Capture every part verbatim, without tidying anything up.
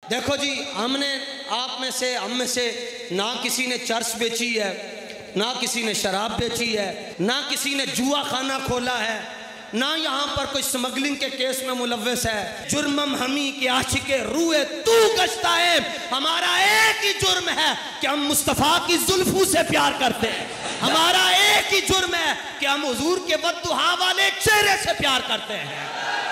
देखो जी, हमने आप में से हम में से ना किसी ने चर्च बेची है, ना किसी ने शराब बेची है, ना किसी ने जुआ खाना खोला है, ना यहाँ पर कोई स्मगलिंग के केस में मुलव्वस है। जुर्मम हमी के आशिके रूए तू गश्ता है। हमारा एक ही जुर्म है कि हम मुस्तफ़ा की जुल्फों से प्यार करते हैं। हमारा एक ही जुर्म है कि हम हुजूर के बद्दुहा वाले चेहरे से प्यार करते हैं।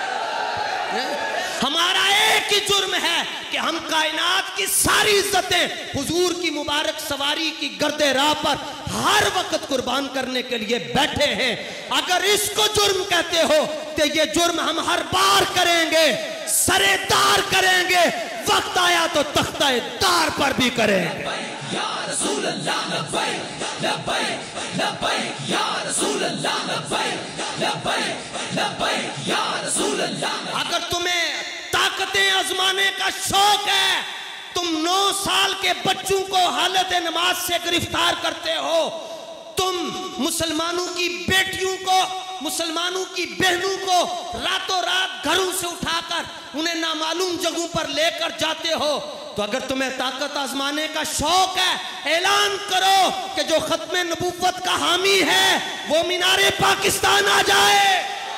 हमारा एक ही जुर्म है कि हम कायनात की सारी इज्जतें हुजूर की मुबारक सवारी की गर्दे राह पर हर वक्त कुर्बान करने के लिए बैठे हैं। अगर इसको जुर्म कहते हो तो ये जुर्म हम हर बार करेंगे, सरेदार करेंगे, वक्त आया तो तख्ता दार पर भी करेंगे। या रसूल अल्लाह लब्बैक लब्बैक लब्बैक या रसूल अल्लाह लब्बैक लब्बैक लब्बैक या रसूल अल्लाह। अगर तुम्हें ताकतें आजमाने का शौक है, तुम नौ साल के बच्चों को हालत नमाज से गिरफ्तार करते हो, तुम मुसलमानों की बेटियों को, मुसलमानों की बहनों को रातों रात घरों से उठाकर उन्हें नामालूम जगहों पर लेकर जाते हो, तो अगर तुम्हें ताकत आजमाने का शौक है, ऐलान करो कि जो खत्मे नबूवत का हामी है वो मीनारे पाकिस्तान आ जाए।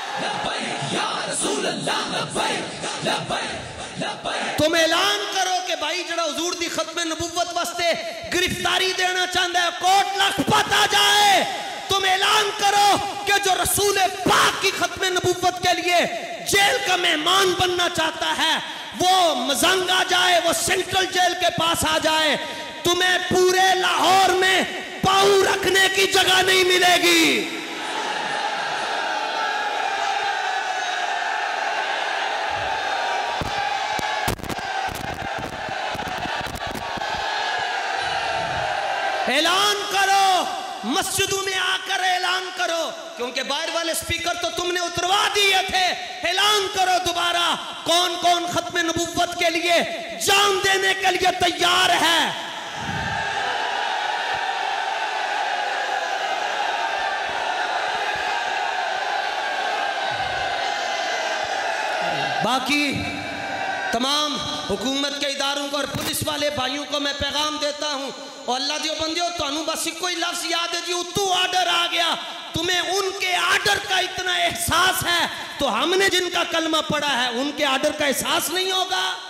तुम ऐलान करो कि भाई जड़ा हुजूर दी खत्मे नबूवत वास्ते गिरफ्तारी देना चाहता है, कोट लखपत आ जाए। तुम ऐलान करो कि जो रसूल पाक की खत्मे नबूवत के लिए जेल का मेहमान बनना चाहता है वो मजंग आ जाए, वो सेंट्रल जेल के पास आ जाए। तुम्हें पूरे लाहौर में पांव रखने की जगह नहीं मिलेगी। ऐलान करो, मस्जिदों में आकर ऐलान करो, क्योंकि बाहर वाले स्पीकर तो तुमने उतरवा दिए थे। ऐलान करो दोबारा, कौन कौन खत्मे नबूवत के लिए जान देने के लिए तैयार है। बाकी तमाम हुकूमत के इदारों को और पुलिस वाले भाइयों को मैं पैगाम देता हूँ, और अल्लाह दियो बंदियो तुहानू बस कोई लफ्ज याद है जी, उतू आर्डर आ गया, तुम्हें उनके आर्डर का इतना एहसास है तो हमने जिनका कलमा पढ़ा है उनके आर्डर का एहसास नहीं होगा।